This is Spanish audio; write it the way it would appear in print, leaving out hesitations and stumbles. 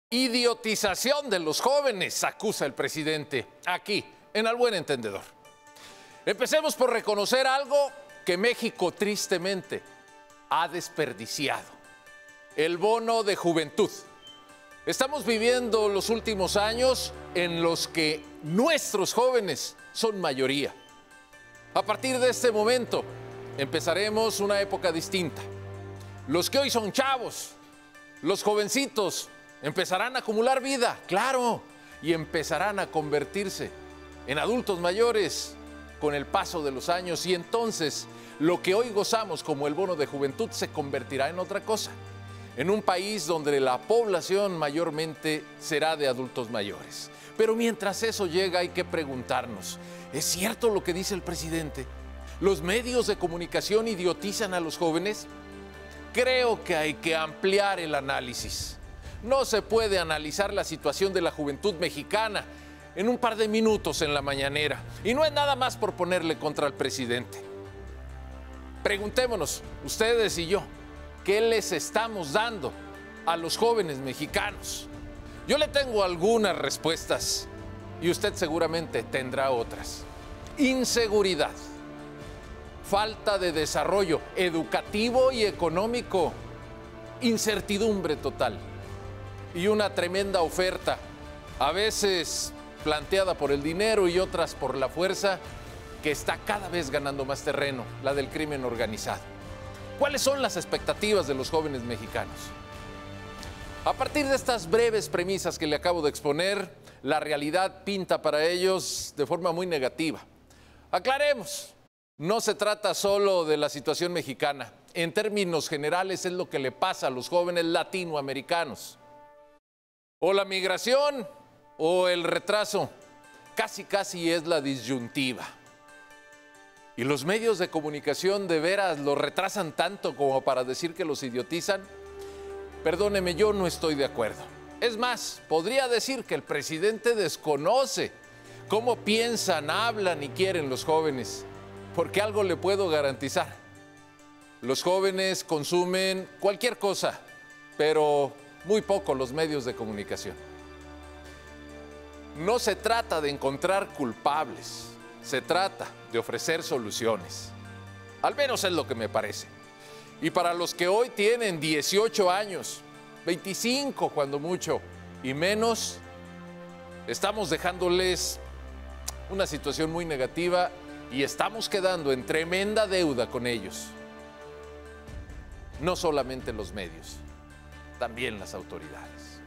Idiotización de los jóvenes, acusa el presidente, aquí, en Al Buen Entendedor. Empecemos por reconocer algo que México tristemente ha desperdiciado: el bono de juventud. Estamos viviendo los últimos años en los que nuestros jóvenes son mayoría. A partir de este momento empezaremos una época distinta. Los que hoy son chavos, los jovencitos, empezarán a acumular vida, claro, y empezarán a convertirse en adultos mayores con el paso de los años, y entonces lo que hoy gozamos como el bono de juventud se convertirá en otra cosa, en un país donde la población mayormente será de adultos mayores. Pero mientras eso llega hay que preguntarnos, ¿es cierto lo que dice el presidente? ¿Los medios de comunicación idiotizan a los jóvenes? Creo que hay que ampliar el análisis. No se puede analizar la situación de la juventud mexicana en un par de minutos en la mañanera. Y no es nada más por ponerle contra el presidente. Preguntémonos, ustedes y yo, ¿qué les estamos dando a los jóvenes mexicanos? Yo le tengo algunas respuestas y usted seguramente tendrá otras. Inseguridad, falta de desarrollo educativo y económico, incertidumbre total y una tremenda oferta, a veces planteada por el dinero y otras por la fuerza, que está cada vez ganando más terreno, la del crimen organizado. ¿Cuáles son las expectativas de los jóvenes mexicanos? A partir de estas breves premisas que le acabo de exponer, la realidad pinta para ellos de forma muy negativa. Aclaremos, no se trata solo de la situación mexicana. En términos generales es lo que le pasa a los jóvenes latinoamericanos. O la migración o el retraso, casi es la disyuntiva. ¿Y los medios de comunicación de veras los retrasan tanto como para decir que los idiotizan? Perdóneme, yo no estoy de acuerdo. Es más, podría decir que el presidente desconoce cómo piensan, hablan y quieren los jóvenes, porque algo le puedo garantizar: los jóvenes consumen cualquier cosa, pero muy poco los medios de comunicación. No se trata de encontrar culpables, se trata de ofrecer soluciones. Al menos es lo que me parece. Y para los que hoy tienen 18 años, 25 cuando mucho, y menos, estamos dejándoles una situación muy negativa y estamos quedando en tremenda deuda con ellos. No solamente los medios, también las autoridades.